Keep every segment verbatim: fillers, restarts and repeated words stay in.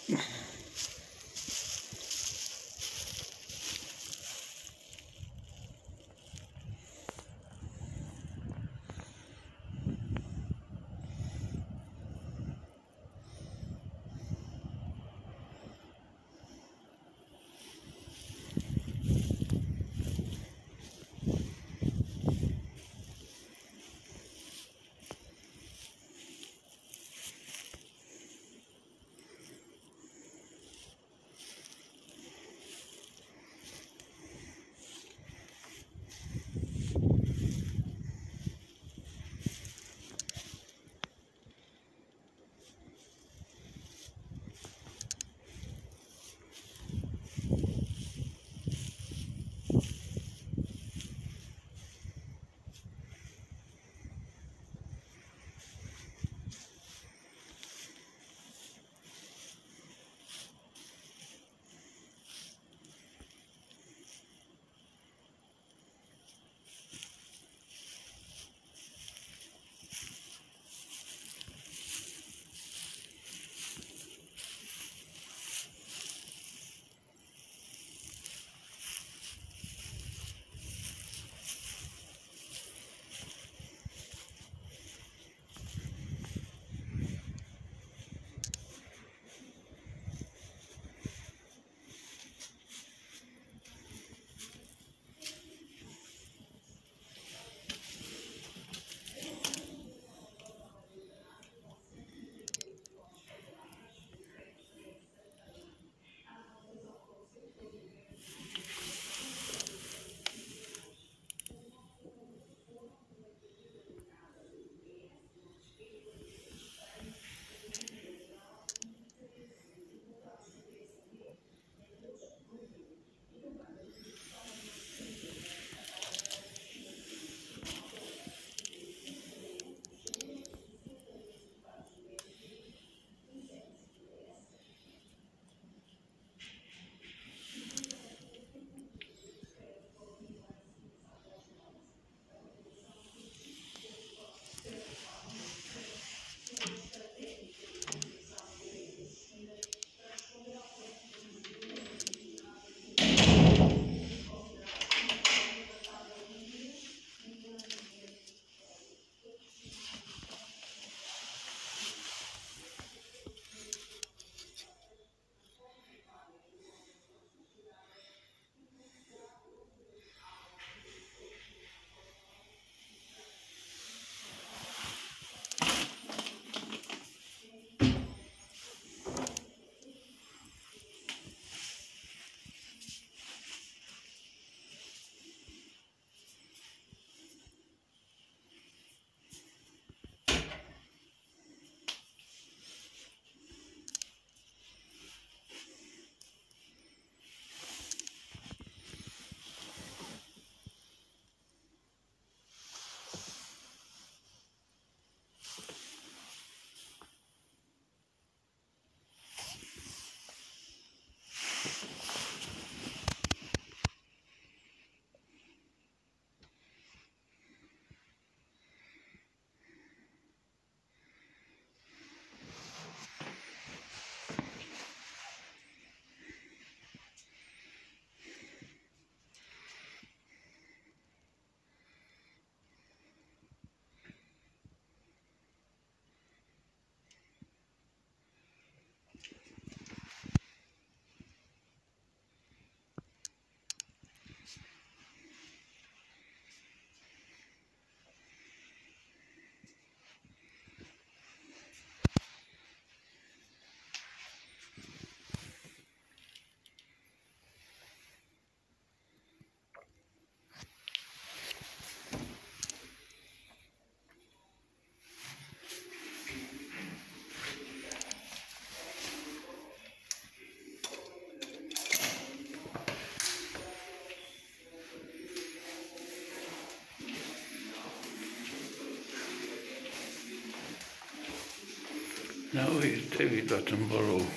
Now here's David Attenborough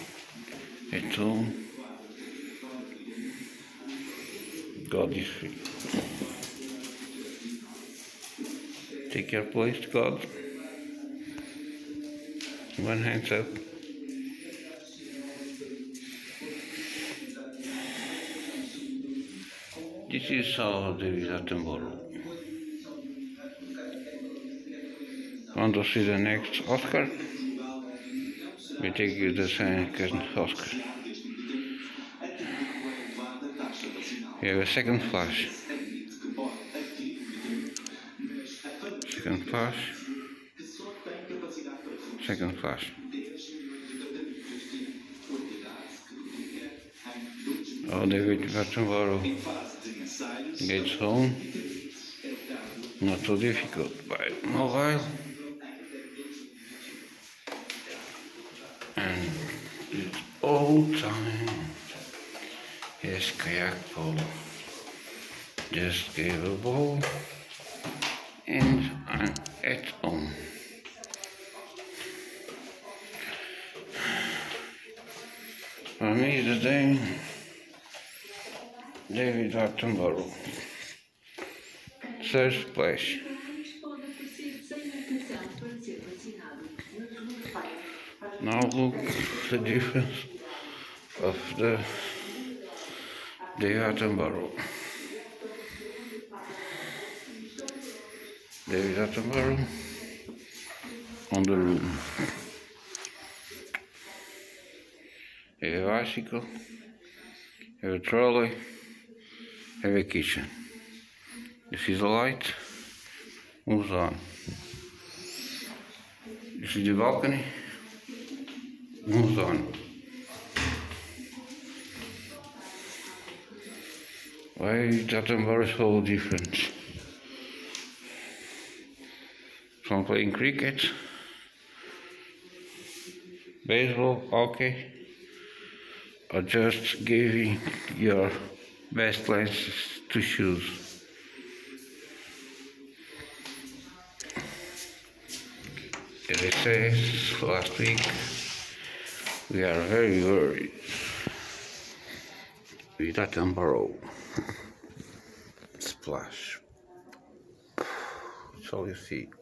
at home. God is free. Take your place, God. One hand up. This is how David Attenborough. Want to see the next Oscar? We take you the second Oscar. We have a second flash. Second flash. Second flash. Oh, David Attenborough gets home. Not so difficult by mobile. And it's all time. His kayak pole just gave a ball and I'm at home. For me today, David Attenborough. Third place. Now look the difference of the David Attenborough. David Attenborough on the room. Have a bicycle, have a trolley, have a kitchen. You see the light, moves on. You see the balcony, moves on. Why is Attenborough so different? From playing cricket, baseball, hockey, or just giving your best lenses to shoes. As I said last week, we are very worried with Attenborough. Splash. That's all you see.